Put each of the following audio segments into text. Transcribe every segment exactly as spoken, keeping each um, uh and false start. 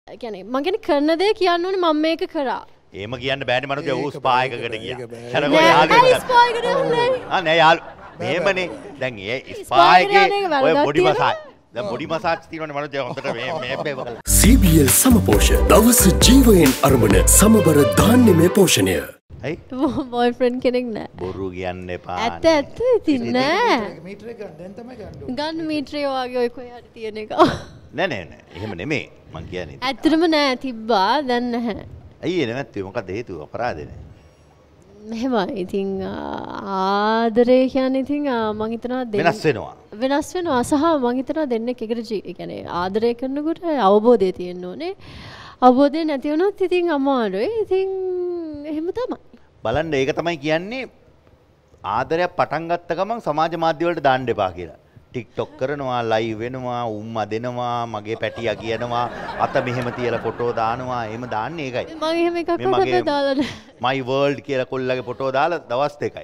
කියන්නේ මම කියන්නේ කරන දේ කියන්න ඕනේ මම මේක කරා. එහෙම කියන්න බෑනේ මනුස්සයා ඌ ස්පා එකකට ගියා. කරගොඩ යාළුවෙක්. ස්පා එකට යන්නේ. ආ නෑ යාළු. මෙහෙමනේ. දැන් ඒ ස්පා එකේ ඔය බොඩි මසාජ්. දැන් බොඩි මසාජ් තියෙනවනේ මනුස්සයා හොඳට මේ මේ බේව කළා. C B L සමපෝෂ දවස් ජීවයෙන් අරමුණ සමබර ධාන්‍යමය පෝෂණය. ඇයි? බොයිෆ්‍රෙන්ඩ් කෙනෙක් නෑ. බොරු කියන්න එපා. ඇත්ත ඇත්ත ඉතින් නෑ. මීටර එක ගන්න දැන් තමයි ගන්න. ගන්න මීටරේ වගේ ඔය කොහේ හරි තියෙන එක. නෑ නෑ නෑ. එහෙම නෙමෙයි. මං කියන්නේ. ඇත්තටම නෑ තිබ්බා දැන් නැහැ. අයියේ නෙමෙයි මොකක්ද හේතුව අපරාධනේ. මෙහෙමයි ඉතින් ආදරේ කියන්නේ ඉතින් මං හිතනවා වෙනස් වෙනවා. වෙනස් වෙනවා සහ මං හිතනවා දෙන්නෙක් එකට ඒ කියන්නේ ආදරය කරනකොට අවබෝධය තියෙන්න ඕනේ. අවබෝධය නැති වුණොත් ඉතින් අමාරුයි. ඉතින් එහෙම තමයි. බලන්න ඒක තමයි කියන්නේ ආදරයක් පටන් ගත්ත ගමන් සමාජ මාධ්‍ය වලට දාන්න එපා කියලා. ටික්ටොක් කරනවා, ලයිව් වෙනවා, උම්මා දෙනවා, මගේ පැටියා කියනවා, අත මෙහෙම තියලා ෆොටෝ දානවා, එහෙම දාන්නේ ඒකයි. මම එහෙම එකක්වත් දාලා නැහැ. my world කියලා කොල්ලගේ ෆොටෝ දාලා දවස් දෙකයි.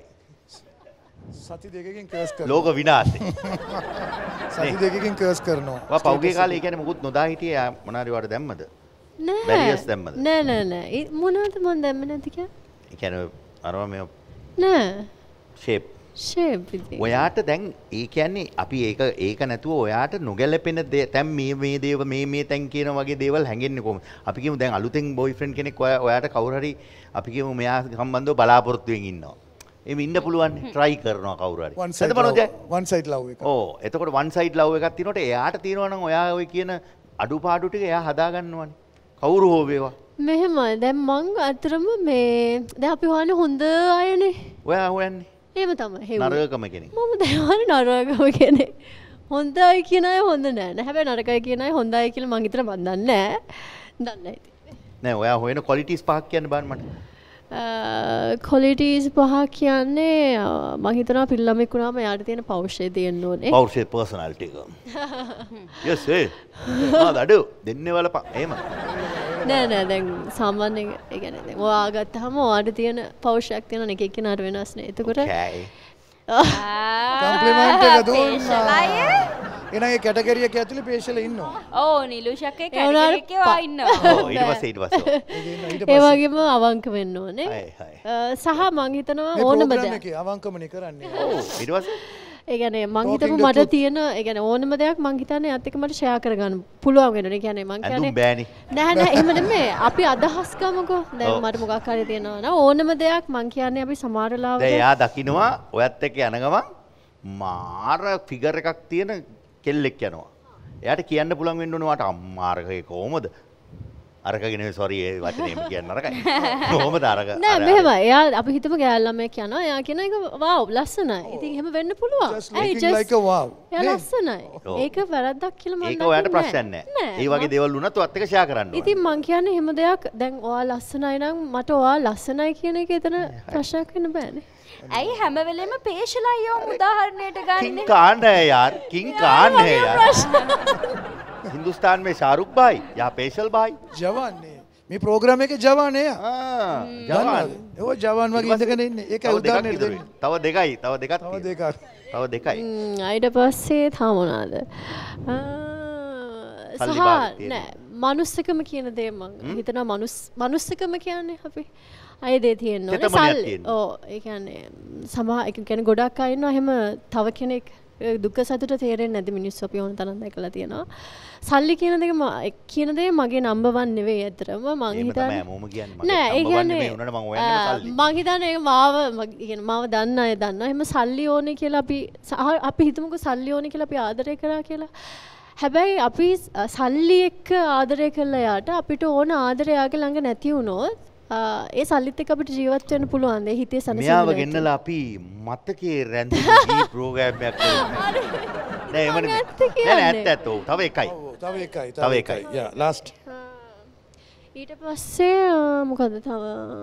සති දෙකකින් කර්ස් කරනවා. ලෝක විනාශේ. සති දෙකකින් කර්ස් කරනවා. ඔයා පෞගේ කාලේ ඒ කියන්නේ මොකුත් නොදා හිටියේ මොනාරි වට දැම්මද? නෑ. බැරියස් දැම්මද? නෑ නෑ නෑ. මොනවද මන් දැම්මේ නැති කියන්නේ? ඒ කියන්නේ අරවා මේ නෑ. ෂේප් ෂේප් ඉතින්. ඔයාට දැන් ඒ කියන්නේ අපි ඒක ඒක නැතුව ඔයාට නොගැලපෙන තැන් මේ මේ දේව මේ මේ තැන් කියන වගේ දේවල් හැංගෙන්නේ කොහොමද? අපි කියමු දැන් අලුතෙන් බොයිෆ්‍රෙන්ඩ් කෙනෙක් ඔයාට කවුරු හරි අපි කියමු මෙයා සම්බන්ධව බලාපොරොත්තුෙන් ඉන්නවා. එහෙම ඉන්න පුළුවන් නේ. try කරනවා කවුරු හරි. one side love එක. ඔව්. එතකොට one side love එකක් තියෙනකොට එයාට තියෙනවා නම් ඔයා ඔය කියන අඩුපාඩු ටික එයා හදා ගන්නවනේ. කවුරු හෝ වේවා. මෙහෙමයි. දැන් මං අතරම මේ දැන් අපි හොයන්නේ හොඳ අයනේ. ඔයා හොයන්නේ. එහෙම තමයි. නරකම කෙනෙක්. මම දැන් නරකම කෙනෙක්. හොඳයි කියන අය හොඳ නෑ. නෑ හැබැයි නරකයි කියන අය හොඳයි කියලා මං හිතලා මන් දන්නේ නෑ. දන්නේ නෑ ඉතින්. නෑ ඔයා හොයන qualities පහක් කියන්න බෑ මට. qualities පහක් කියන්නේ මං හිතනවා පිල්ලමෙක් වුණාම යාට තියෙන පෞරුෂය තියෙන්න ඕනේ. පෞරුෂය personality එක. yes ඒ. ආ දඩු දෙන්නේ වලපන්. එහෙම. නෑ නෑ දැන් සාමාන්‍යයෙන් ඒ කියන්නේ දැන් ඔයා ගත්තාම ඔයාට තියෙන පෞරුෂයක් තියෙන එක එක්කෙනාට වෙනස් නේ. එතකොට කම්ප්ලිමන්ට් එක දුන්නා. එනං ඒ කැටගරි එක ඇතුලේ පේෂල ඉන්නවා. ඔව් නිලුෂක් ඒ කැටගරි එකේ වා ඉන්නවා. ඔව් ඊට පස්සේ ඊට පස්සේ. ඒ වගේම අවංක වෙන්න ඕනේ. සහ මං හිතනවා ඕනම දෙයක්. අවංකමනේ කරන්නේ. ඔව් ඊට පස්සේ ඒ කියන්නේ මං හිතමු මට තියෙන ඒ කියන්නේ ඕනම දෙයක් මං හිතන්නේ අත් එක්ක මට ෂෙයා කරගන්න පුළුවන් වෙනවා. ඒ කියන්නේ මං කියන්නේ අඳුම් බෑනේ. නෑ නෑ එහෙම නෙමෙයි. අපි අදහස් ගමුකෝ. දැන් මට මොකක් හරි තියෙනවා නා ඕනම දෙයක් මං කියන්නේ අපි සමහර ලාවට දැන් එයා දකින්නවා ඔයත් එක්ක යන ගමන් මාර ෆිගර් එකක් තියෙන කෙල්ලෙක් යනවා. එයාට කියන්න පුළුවන් වෙන්න ඕනේ වාට අම්මාරකේ කොහමද? අරකගෙන සෝරි ඒ වචනේම කියන්න අරකයි. කොහොමද අරක? නෑ මෙහෙම. එයා අපි හිතමු ගෑල් ළමයෙක් යනවා. එයා කියන එක වාව් ලස්සනයි. ඉතින් එහෙම වෙන්න පුළුවන්. ඇයි just like a wow. එයා ලස්සනයි. ඒක වැරද්දක් කියලා මම ඒක ඔයාලට ප්‍රශ්නයක් නෑ. ඒ වගේ දේවල් වුණත් ඔයත් එක්ක ෂෙයා කරන්න ඕනේ. ඉතින් මං කියන්නේ එහෙම දෙයක් දැන් ඔයා ලස්සනයි නම් මට ඔයා ලස්සනයි කියන එක එතන ප්‍රශ්නයක් වෙන්න බෑනේ. ඇයි හැම වෙලෙම පේෂලයියෝ උදාහරණයට ගන්න? किंग कौन है यार? किंग कौन है यार? हिंदुस्तान में शाहरुख भाई या पेशल भाई? जवान ने මේ ප්‍රෝග්‍රෑම් එකේ ජවාන් එයා. ආ ජවාන්. ඒව ජවාන් වගේ ඉඳගෙන ඉන්නේ. ඒකයි උදාහරණයක් දෙන්නේ. තව දෙකයි. තව දෙකක් තව දෙකක්. තව දෙකයි. ඊට පස්සේ තා මොනවාද? සහ නෑ මනුස්සකම කියන දේ මම හිතනවා මනුස් මනුස්සකම කියන්නේ අපි අය දේ තියෙන්න ඕනේ. සල්ලි. ඔව් ඒ කියන්නේ සමා ඒ කියන්නේ ගොඩක් අය ඉන්නවා එහෙම තව කෙනෙක් දුක සතුට තේරෙන්නේ නැති මිනිස්සු අපි ඕන තරම් දැකලා තියෙනවා. සල්ලි කියන දෙක කියන දේ මගේ නම්බර් වන් නෙවෙයි ඇත්තටම මං හිතන්නේ. නෑ ඒ කියන්නේ මං හිතන්නේ ඒක මාව කියන්නේ මාව දන්න අය දන්නවා. එහෙම සල්ලි ඕනේ කියලා අපි අපි හිතමුකෝ සල්ලි ඕනේ කියලා අපි ආදරය කරා කියලා. හැබැයි අපි සල්ලි එක්ක ආදරය කළා යාට අපිට ඕන ආදරය යාගේ ළඟ නැති වුණොත් ඒ සල්ලිත් එක්ක අපිට ජීවත් වෙන්න පුළුවන්. ඒ හිතේ සනසෙන්න. මෙයාව ගෙන්නලා අපි මතකේ රැඳෙන දී ප්‍රෝග්‍රෑම් එකක් කරමු. නෑ එමනේ. නෑ ඇත්ත ඇත්ත. ඔව් තව එකයි. තව එකයි. තව එකයි. යා ලාස්ට්. ඊට පස්සේ මොකද තව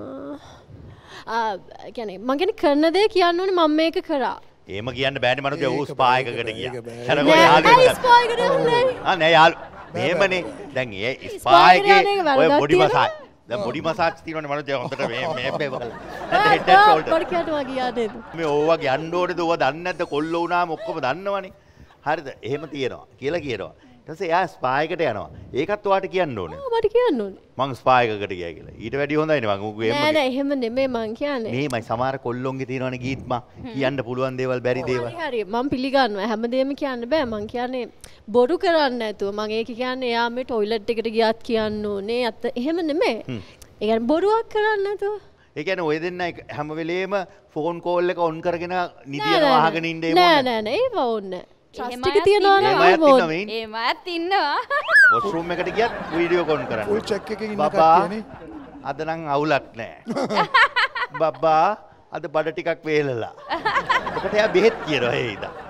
ආ කියන්නේ මම කියන්නේ කරන දේ කියන්න ඕනේ මම මේක කරා. එහෙම කියන්න බෑනේ මනුස්සයා ඌ ස්පා එකකට ගියා. කරගොඩ යාළුවෙක්. ස්පා එකට යන්නේ. ආ නෑ යාළු. මෙහෙමනේ. දැන් ඒ ස්පා එකේ ඔය බොඩි මසාජ් දැන් බොඩි මසාජ් තියෙනවනේ මනුස්සයා හොඳට මේ මේ බේව කළා. නැත්නම් හෙඩ් ඇන්ඩ් ෂෝල්ඩර්. පොඩි කැට වගේ යන්නේ. මේ ඕවා යන්න ඕනේද? ඕවා දන්නේ නැද්ද? කොල්ල වුණාම ඔක්කොම දන්නවනේ. හරිද? එහෙම තියෙනවා කියලා කියනවා. ඊට පස්සේ එයා ස්පා එකට යනවා. ඒකත් ඔයාට කියන්න ඕනේ. ඔව් මට කියන්න ඕනේ. මං ස්පා එකකට ගියා කියලා. ඊට වැඩිය හොඳයිනේ මං උගේ නෑ නෑ එහෙම නෙමෙයි මං කියන්නේ. මේමයි සමහර කොල්ලොන්ගේ තියෙනවනේ ගීත්මා කියන්න පුළුවන් දේවල් බැරි දේවල්. හරි හරි මං පිළිගන්නවා හැමදේම කියන්න බෑ මං කියන්නේ බොරු කරන්නේ නැතුව මං ඒක කියන්නේ එයා මේ টয়ලට් එකට ගියාත් කියන්න ඕනේ අත එහෙම නෙමෙයි. ඒ කියන්නේ බොරුවක් කරන්නේ නැතුව. ඒ කියන්නේ ඔය දෙන්න හැම වෙලේම ෆෝන් කෝල් එක ඔන් කරගෙන නිදියන වහගෙන ඉන්න ඒ නෑ නෑ නෑ ඒව ඕනේ. ට්‍රස්ට් එක තියනවා නම් ඒමත් ඉන්නවා මේ. ඒමත් ඉන්නවා. වොෂ්රූම් එකට ගියත් වීඩියෝ කොන් කරන්න. ෆුල් චෙක් එකකින් ඉන්න බබා කට්ටියනේ. අද නම් අවුලක් නෑ. බබා අද බඩ ටිකක් වේලලා. එතකොට එයා බෙහෙත් කියනවා ඒ ඉදා.